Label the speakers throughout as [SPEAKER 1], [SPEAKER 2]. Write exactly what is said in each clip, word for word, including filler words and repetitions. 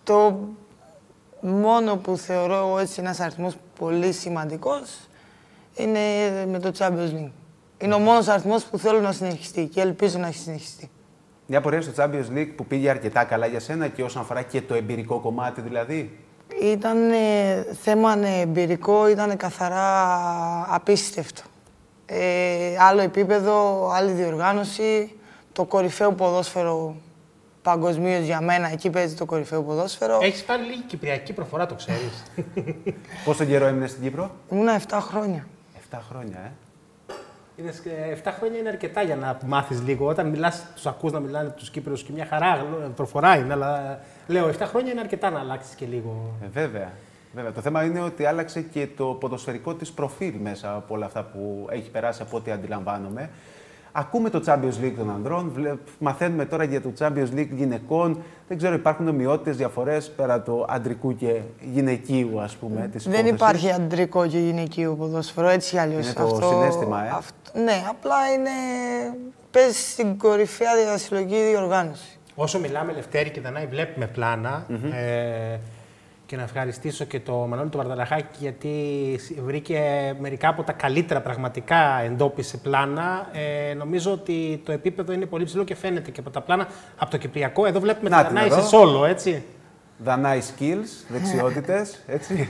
[SPEAKER 1] Το μόνο που θεωρώ εγώ έτσι ένας αριθμός πολύ σημαντικός είναι με το Champions League. Είναι ο μόνος αριθμός που θέλω να συνεχιστεί και ελπίζω να έχει συνεχιστεί.
[SPEAKER 2] Μια πορεία στο Champions League που πήγε αρκετά καλά για σένα και όσον αφορά και το εμπειρικό κομμάτι δηλαδή.
[SPEAKER 1] Ήταν ε, θέμα ναι, εμπειρικό, ήταν καθαρά απίστευτο. Ε, άλλο επίπεδο, άλλη διοργάνωση, το κορυφαίο ποδόσφαιρο παγκοσμίως για μένα, εκεί παίζει το κορυφαίο ποδόσφαιρο.
[SPEAKER 3] Έχεις πάρει λίγη κυπριακή προφορά, το ξέρεις.
[SPEAKER 2] Πόσο καιρό έμεινες στην Κύπρο?
[SPEAKER 1] Ήμουνα επτά χρόνια.
[SPEAKER 2] επτά χρόνια, ε.
[SPEAKER 3] Είδες, επτά χρόνια είναι αρκετά για να μάθεις λίγο. Όταν μιλάς, τους ακούς να μιλάνε τους Κύπριους και μια χαρά προφορά είναι, αλλά λέω επτά χρόνια είναι αρκετά να αλλάξεις και λίγο.
[SPEAKER 2] Ε, βέβαια. Βέβαια. Το θέμα είναι ότι άλλαξε και το ποδοσφαιρικό της προφίλ μέσα από όλα αυτά που έχει περάσει από ό,τι αντιλαμβάνομαι. Ακούμε το Champions League των ανδρών, μαθαίνουμε τώρα για το Champions League γυναικών. Δεν ξέρω, υπάρχουν ομοιότητες, διαφορές πέρα του αντρικού και γυναικείου, ας πούμε, της
[SPEAKER 1] Δεν
[SPEAKER 2] υπόθεσης.
[SPEAKER 1] υπάρχει αντρικό και γυναικείο ποδόσφαιρο, έτσι ή αλλιώς.
[SPEAKER 2] Είναι το
[SPEAKER 1] αυτό,
[SPEAKER 2] συναίσθημα, ε.
[SPEAKER 1] Αυτό, ναι, απλά είναι, παίζει στην κορυφαία διαδασυλλογική διοργάνωση.
[SPEAKER 3] Όσο μιλάμε, Λευτέρη και Δανάη, βλέπουμε πλάνα. Mm-hmm. ε, και να ευχαριστήσω και το Μανώλη του Βαρδαλαχάκη, γιατί βρήκε μερικά από τα καλύτερα πραγματικά, εντόπισε πλάνα. Ε, νομίζω ότι το επίπεδο είναι πολύ ψηλό και φαίνεται και από τα πλάνα. Από το κυπριακό, εδώ βλέπουμε τη Δανάη σε σόλο, έτσι.
[SPEAKER 2] Δανάη skills, δεξιότητες, έτσι.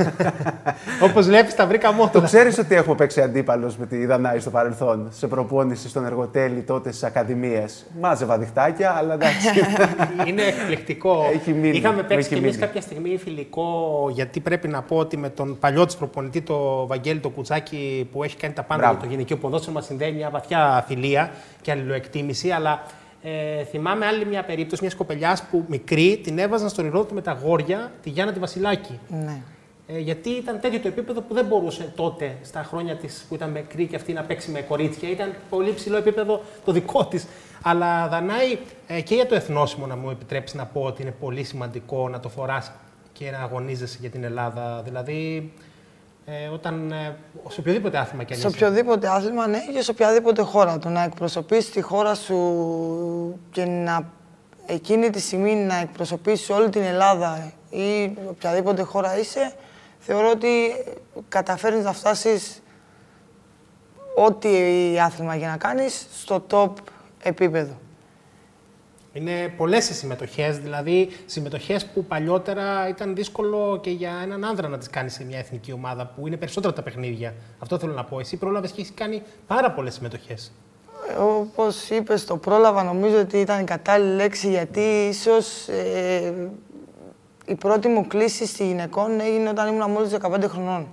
[SPEAKER 3] Όπως βλέπεις, τα βρήκα μόνο.
[SPEAKER 2] Το ξέρεις ότι έχω παίξει αντίπαλος με τη Δανάη στο παρελθόν, σε προπόνηση στον Εργοτέλη, τότε στις ακαδημίες. Μάζευα διχτάκια, αλλά εντάξει.
[SPEAKER 3] Είναι εκπληκτικό.
[SPEAKER 2] Έχει μείνει.
[SPEAKER 3] Είχαμε παίξει κι εμείς κάποια στιγμή φιλικό, γιατί πρέπει να πω ότι με τον παλιό της προπονητή, το Βαγγέλη το Κουτσάκη, που έχει κάνει τα πάντα για το γυναικείο ποδόσφαιρο, μας συνδέει μια βαθιά φιλία και αλληλοεκτίμηση, αλλά. Ε, θυμάμαι άλλη μια περίπτωση μια κοπελιάς που μικρή την έβαζαν στο ρηρόδοτο με τα αγόρια, τη Γιάννα τη Βασιλάκη.
[SPEAKER 1] Ναι.
[SPEAKER 3] Ε, γιατί ήταν τέτοιο το επίπεδο που δεν μπορούσε τότε, στα χρόνια της που ήταν μικρή και αυτή, να παίξει με κορίτσια. Ήταν πολύ ψηλό επίπεδο το δικό της. Αλλά Δανάη, ε, και για το εθνόσημο, να μου επιτρέψει να πω ότι είναι πολύ σημαντικό να το φοράς και να αγωνίζεσαι για την Ελλάδα. Δηλαδή, Ε, όταν, ε, σε οποιοδήποτε άθλημα κι αν είσαι.
[SPEAKER 1] Σε οποιοδήποτε άθλημα, ναι, και σε οποιαδήποτε χώρα. Το να εκπροσωπείς τη χώρα σου και να εκείνη τη στιγμή να εκπροσωπείς όλη την Ελλάδα ή οποιαδήποτε χώρα είσαι, θεωρώ ότι καταφέρνεις να φτάσεις ό,τι άθλημα για να κάνεις στο top επίπεδο.
[SPEAKER 3] Είναι πολλές οι συμμετοχές, δηλαδή συμμετοχές που παλιότερα ήταν δύσκολο και για έναν άνδρα να τις κάνει σε μια εθνική ομάδα, που είναι περισσότερα τα παιχνίδια. Αυτό θέλω να πω. Εσύ πρόλαβες και έχεις κάνει πάρα πολλές συμμετοχές.
[SPEAKER 1] Όπως είπες, το πρόλαβα, νομίζω ότι ήταν η κατάλληλη λέξη, γιατί ίσως ε, η πρώτη μου κλήση στη γυναικών έγινε όταν ήμουν μόλις δεκαπέντε χρονών.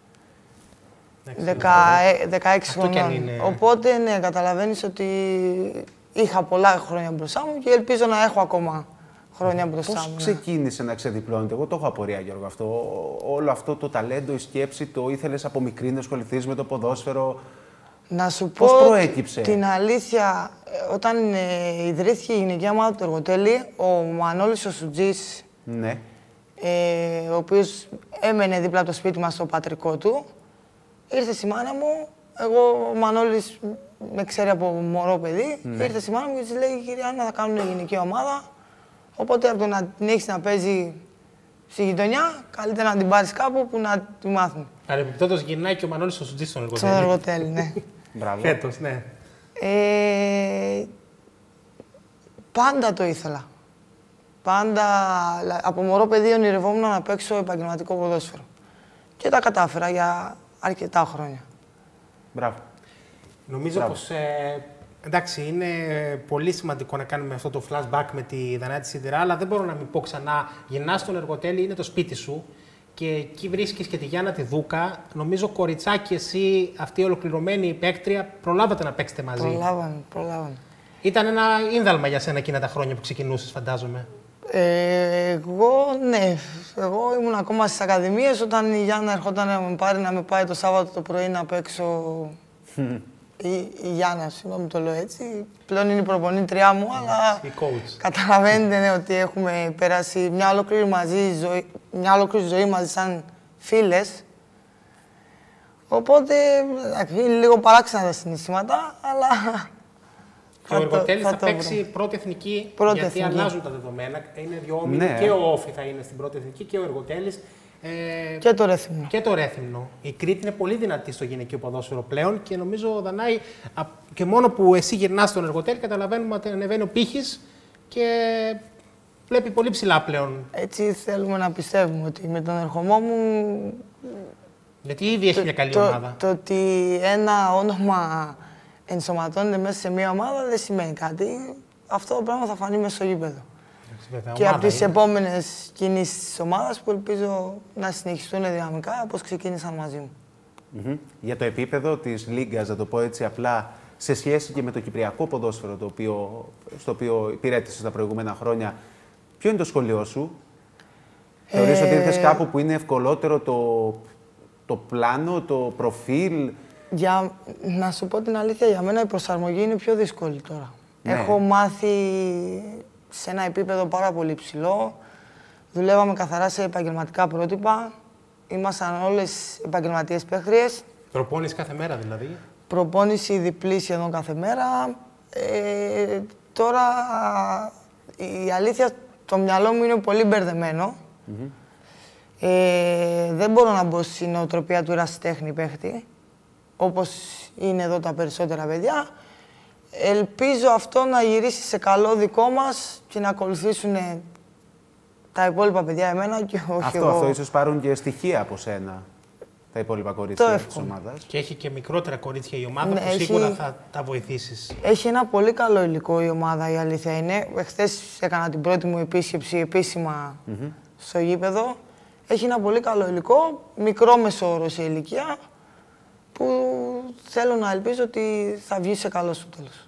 [SPEAKER 1] δεκαέξι χρονών. Είναι... Οπότε, ναι, καταλαβαίνεις ότι είχα πολλά χρόνια μπροστά μου και ελπίζω να έχω ακόμα χρόνια μπροστά
[SPEAKER 2] Πώς
[SPEAKER 1] μου.
[SPEAKER 2] Πώς ξεκίνησε να ξεδιπλώνεται? Εγώ το έχω απορία, Γιώργο, αυτό. Όλο αυτό το ταλέντο, η σκέψη, το ήθελες από μικρή να ασχοληθείς με το ποδόσφαιρο.
[SPEAKER 1] Να σου
[SPEAKER 2] Πώς
[SPEAKER 1] πω
[SPEAKER 2] προέκυψε?
[SPEAKER 1] την αλήθεια, όταν ε, ιδρύθηκε η γυναικεία ομάδα του Εργοτέλη, ο Μανώλης ο Σουτζής,
[SPEAKER 2] ναι.
[SPEAKER 1] ε, ο οποίος έμενε δίπλα από το σπίτι μας στο πατρικό του, ήρθε στη μάνα μου. Εγώ, ο Μανώλης με ξέρει από μωρό παιδί, ναι. Ήρθε στη μάνα μου και της λέει: «Κυρία Άννα, θα κάνουν γυναική ομάδα. Οπότε από το να την έχεις να παίζει στη γειτονιά, καλύτερα να την πάρεις κάπου που να τη μάθουν».
[SPEAKER 3] Παρεμπιπτόντως γυρνάει και ο Μανώλης ο Σουτζής στον Εργοτέλη.
[SPEAKER 1] Στον Εργοτέλη, ναι.
[SPEAKER 2] Μπράβο.
[SPEAKER 3] Φέτος, ναι.
[SPEAKER 1] Ε, πάντα το ήθελα. Πάντα, από μωρό παιδί ονειρευόμουν να παίξω επαγγελματικό ποδόσφαιρο. Και τα κατάφερα για αρκετά χρόνια.
[SPEAKER 2] Μπράβο.
[SPEAKER 3] Νομίζω
[SPEAKER 2] Μπράβο.
[SPEAKER 3] πως, ε, εντάξει, είναι πολύ σημαντικό να κάνουμε αυτό το flashback με τη Δανάη τη Σιδηρά, αλλά δεν μπορώ να μην πω ξανά. Γυρνάς στον Εργοτέλη, είναι το σπίτι σου και εκεί βρίσκεις και τη Γιάννα τη Δούκα. Νομίζω, κοριτσάκι, εσύ, αυτή η ολοκληρωμένη παίκτρια, προλάβατε να παίξετε μαζί.
[SPEAKER 1] Προλάβανε, προλάβανε.
[SPEAKER 3] Ήταν ένα ίνδαλμα για σένα εκείνα τα χρόνια που ξεκινούσες, φαντάζομαι.
[SPEAKER 1] Ε, εγώ, ναι. Εγώ ήμουν ακόμα στις ακαδημίες όταν η Γιάννα ερχόταν να με πάρει να με πάει το Σάββατο το πρωί να παίξω. η, η Γιάννα, συγγνώμη το λέω έτσι. Πλέον είναι η προπονήτριά μου, αλλά καταλαβαίνετε, ναι, ότι έχουμε περάσει μια ολόκληρη, μαζί ζωή, μια ολόκληρη ζωή μαζί σαν φίλες. Οπότε, είναι λίγο παράξενα τα συναισθήματα, αλλά
[SPEAKER 3] Και ο Εργοτέλης θα, θα παίξει
[SPEAKER 1] βρω.
[SPEAKER 3] πρώτη εθνική,
[SPEAKER 1] πρώτη
[SPEAKER 3] γιατί
[SPEAKER 1] εθνική.
[SPEAKER 3] αλλάζουν τα δεδομένα. Είναι δύο όμιλοι,
[SPEAKER 2] Ναι.
[SPEAKER 3] και ο Όφη θα είναι στην πρώτη εθνική και ο Εργοτέλης. Ε,
[SPEAKER 1] Και το Ρέθυμνο.
[SPEAKER 3] Και το Ρέθυμνο. Η Κρήτη είναι πολύ δυνατή στο γυναικείο ποδόσφαιρο πλέον και νομίζω, Δανάη, και μόνο που εσύ γυρνάς στον Εργοτέλη, καταλαβαίνουμε ότι ανεβαίνει ο πύχης και βλέπει πολύ ψηλά πλέον.
[SPEAKER 1] Έτσι θέλουμε να πιστεύουμε ότι με τον ερχομό μου.
[SPEAKER 3] Γιατί ήδη έχει μια καλή
[SPEAKER 1] το,
[SPEAKER 3] ομάδα.
[SPEAKER 1] Το, το ότι ένα όνομα ενσωματώνεται μέσα σε μια ομάδα δεν σημαίνει κάτι. Αυτό το πράγμα θα φανεί μέσα στο γήπεδο.
[SPEAKER 3] Βέβαια,
[SPEAKER 1] Και από τις είναι.
[SPEAKER 3] επόμενες
[SPEAKER 1] επόμενες κινήσεις της ομάδας που ελπίζω να συνεχιστούν δυναμικά όπως ξεκίνησαν μαζί μου.
[SPEAKER 2] Mm-hmm. Για το επίπεδο της Λίγκας, να το πω έτσι απλά, σε σχέση και με το κυπριακό ποδόσφαιρο το οποίο, στο οποίο υπηρέτησες τα προηγούμενα χρόνια, ποιο είναι το σχολείο σου? Ε... Θεωρείς ότι ήρθες κάπου που είναι ευκολότερο το, το πλάνο, το προφίλ?
[SPEAKER 1] Για, να σου πω την αλήθεια, για μένα η προσαρμογή είναι πιο δύσκολη τώρα.
[SPEAKER 2] Ναι.
[SPEAKER 1] Έχω μάθει σε ένα επίπεδο πάρα πολύ ψηλό. Δουλεύαμε καθαρά σε επαγγελματικά πρότυπα. Ήμασταν όλες επαγγελματίες παίχτριες.
[SPEAKER 3] Προπόνηση κάθε μέρα δηλαδή.
[SPEAKER 1] Προπόνηση διπλή σχεδόν κάθε μέρα. Ε, τώρα η αλήθεια, το μυαλό μου είναι πολύ μπερδεμένο. Mm-hmm. ε, δεν μπορώ να μπω στην νοοτροπία του ερασιτέχνη παίχτη, όπως είναι εδώ τα περισσότερα παιδιά. Ελπίζω αυτό να γυρίσει σε καλό δικό μας και να ακολουθήσουν τα υπόλοιπα παιδιά εμένα και όχι
[SPEAKER 2] αυτό,
[SPEAKER 1] εγώ.
[SPEAKER 2] Αυτό ίσως πάρουν και στοιχεία από σένα τα υπόλοιπα κορίτσια της ομάδας.
[SPEAKER 3] Και έχει και μικρότερα κορίτσια η ομάδα,
[SPEAKER 1] ναι,
[SPEAKER 3] που
[SPEAKER 1] έχει...
[SPEAKER 3] σίγουρα θα τα βοηθήσεις.
[SPEAKER 1] Έχει ένα πολύ καλό υλικό η ομάδα, η αλήθεια είναι. Χθες έκανα την πρώτη μου επίσκεψη επίσημα mm-hmm. στο γήπεδο. Έχει ένα πολύ καλό υλικό, μικρό μεσόωρο σε ηλικία, που θέλω να ελπίζω ότι θα βγει σε καλό στο τέλος.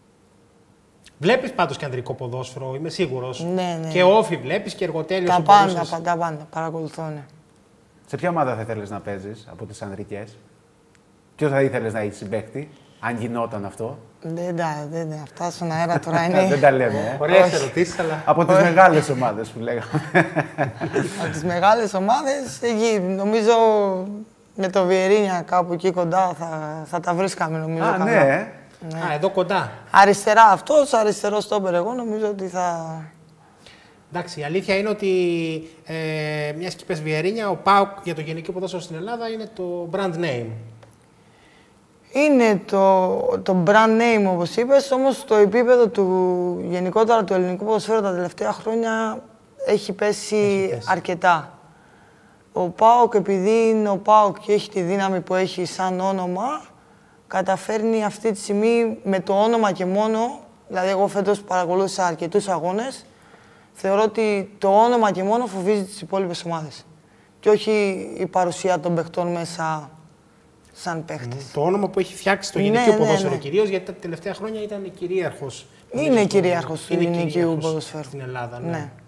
[SPEAKER 3] Βλέπεις πάντως και ανδρικό ποδόσφαιρο, είμαι σίγουρος.
[SPEAKER 1] Ναι, ναι.
[SPEAKER 3] Και Όφη βλέπεις και Εργοτέλειος.
[SPEAKER 1] Τα πάντα, μπορούσες... τα πάντα, παρακολουθώ, ναι.
[SPEAKER 2] Σε ποια ομάδα θα ήθελες να παίζεις από τις ανδρικές? Ποιο θα ήθελες να έχεις συμπαίχτη, αν γινόταν αυτό?
[SPEAKER 1] Δεν τα, δεν τα, αυτά στον αέρα τώρα είναι...
[SPEAKER 2] Δεν τα λέμε, ε.
[SPEAKER 3] Ωραίες ερωτήσεις, αλλά...
[SPEAKER 2] Από τις μεγάλες ομάδες που λέγαμε.
[SPEAKER 1] Από τις μεγάλες ομάδες, εκεί, νομίζω με το Βιερίνια κάπου εκεί κοντά θα, θα τα βρίσκαμε, νομίζω.
[SPEAKER 2] Α,
[SPEAKER 1] καλά.
[SPEAKER 2] ναι.
[SPEAKER 1] Ναι.
[SPEAKER 3] Α, εδώ κοντά.
[SPEAKER 1] Αριστερά αυτός, αριστερό στόπερ εγώ, νομίζω ότι θα...
[SPEAKER 3] Εντάξει, η αλήθεια είναι ότι ε, μιας και είπες Βιερίνια, ο ΠΑΟΚ για το γενικό ποδόσφαιρο στην Ελλάδα είναι το brand name.
[SPEAKER 1] Είναι το, το brand name, όπως είπες, όμως το επίπεδο του γενικότερα του ελληνικού ποδοσφαίρου τα τελευταία χρόνια έχει πέσει, έχει πέσει. αρκετά. Ο ΠΑΟΚ, επειδή είναι ο ΠΑΟΚ και έχει τη δύναμη που έχει σαν όνομα, καταφέρνει αυτή τη στιγμή με το όνομα και μόνο, δηλαδή εγώ φέτος παρακολούθησα αρκετούς αγώνες, θεωρώ ότι το όνομα και μόνο φοβίζει τις υπόλοιπες ομάδες. Και όχι η παρουσία των παιχτών μέσα σαν παίχτες.
[SPEAKER 3] Το όνομα που έχει φτιάξει το
[SPEAKER 1] ναι,
[SPEAKER 3] γυναικείο
[SPEAKER 1] ναι,
[SPEAKER 3] ποδόσφαιρο
[SPEAKER 1] ναι.
[SPEAKER 3] κυρίως, γιατί τα τελευταία χρόνια ήταν κυρίαρχος.
[SPEAKER 1] Είναι κυρίαρχος του
[SPEAKER 3] είναι
[SPEAKER 1] γυναικείου
[SPEAKER 3] κυρίαρχος
[SPEAKER 1] ποδοσφαίρου.
[SPEAKER 3] στην Ελλάδα. Ναι.
[SPEAKER 1] ναι.